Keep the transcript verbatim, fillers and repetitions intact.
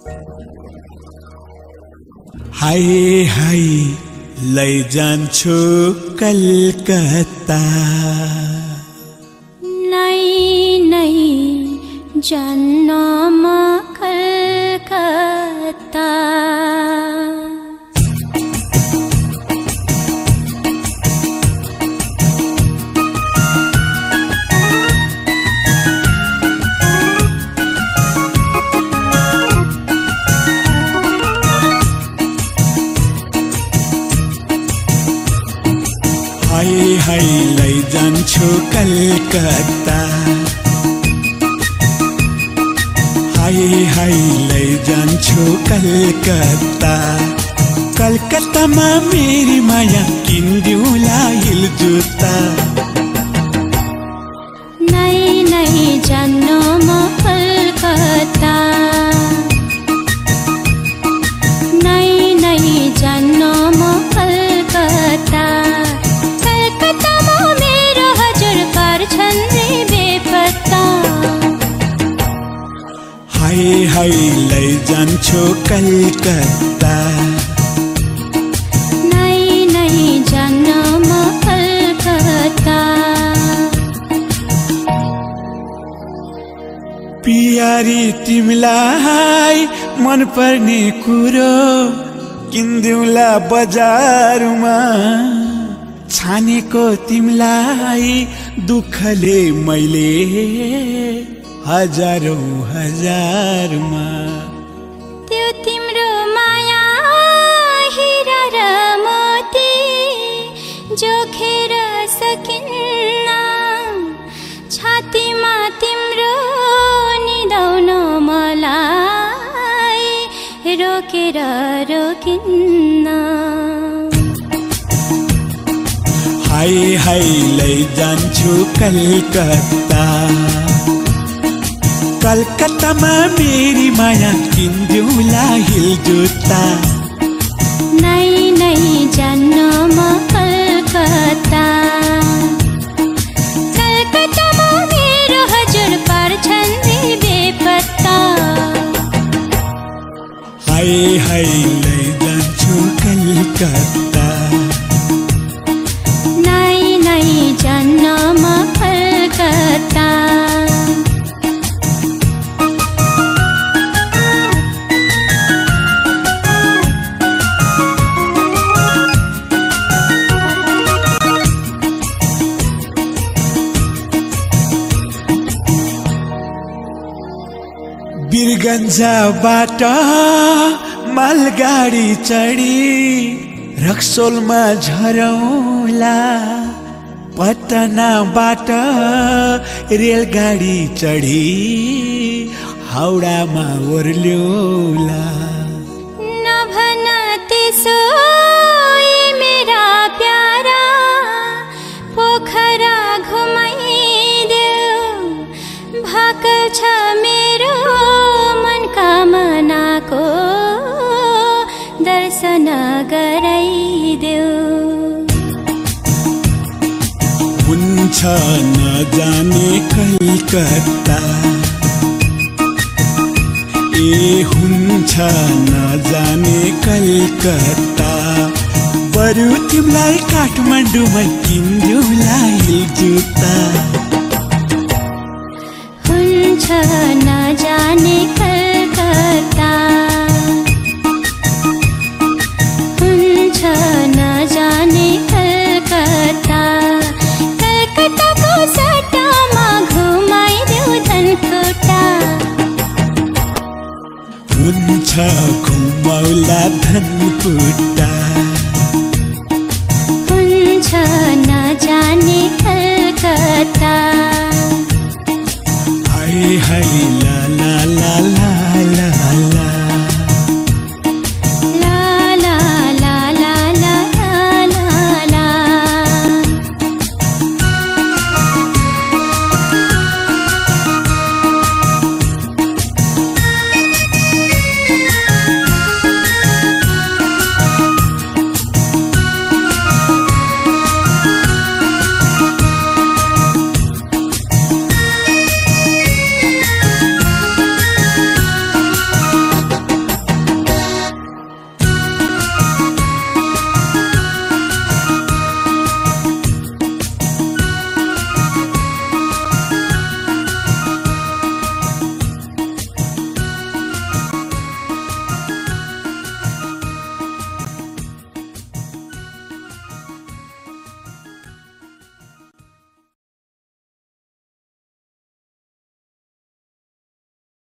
हाय हाय लैजान्छु कलकत्ता नै नै जान्न म कलकत्ता हाय हाय लैजान्छु कलकत्ता हाय हाय लैजान्छु कलकत्ता कलकत्तामा मेरी माया किन्दिउँला हिल जुत्ता नै नै जान्न म कलकत्ता नै नै जान्न म कलकत्ता हाय हाय लैजान्छु कलकत्ता नै नै जान्न म कलकत्ता पियारी तिमीलाई मन पर्ने कुरो किन्दिउँला बजारमा छानेको तिमीलाई दुःखले मैले हजारौं हजारमा त्यो तिम्रो माया हिरा र मोती जोखेर सकिन्न छातीमा तिम्रो निदाउन मलाई रोकेर रोकिन्न हाय हाय लैजान्छु कलकत्ता कलकत्तामा मेरी माया किन्दिउँला हिल जुत्ता नै नै जान्न म कलकत्ता कलकत्तामा मेरो हजुर पर्छन् नि बेपत्ता हाय हाय लैजान्छु कलकत्ता नै नै जान्न म कलकत्ता बिरगन्जाबाट मालगाडी चढी रक्सोलमा झरौँला पटनाबाट रेलगाडी चढी हाउडामा ओर्ल्यौला नभन त्यसो मेरा प्यारा पोखरा घुमाइदेऊ भाकल छ मेरो मनकामनाको दर्शन गराइदेऊ हुन्छ नजाने कलकत्ता ए हुन्छ नजाने कलकत्ता बरु तिमीलाई काठमाडौँमा किन्दिउँला हिल जुत्ता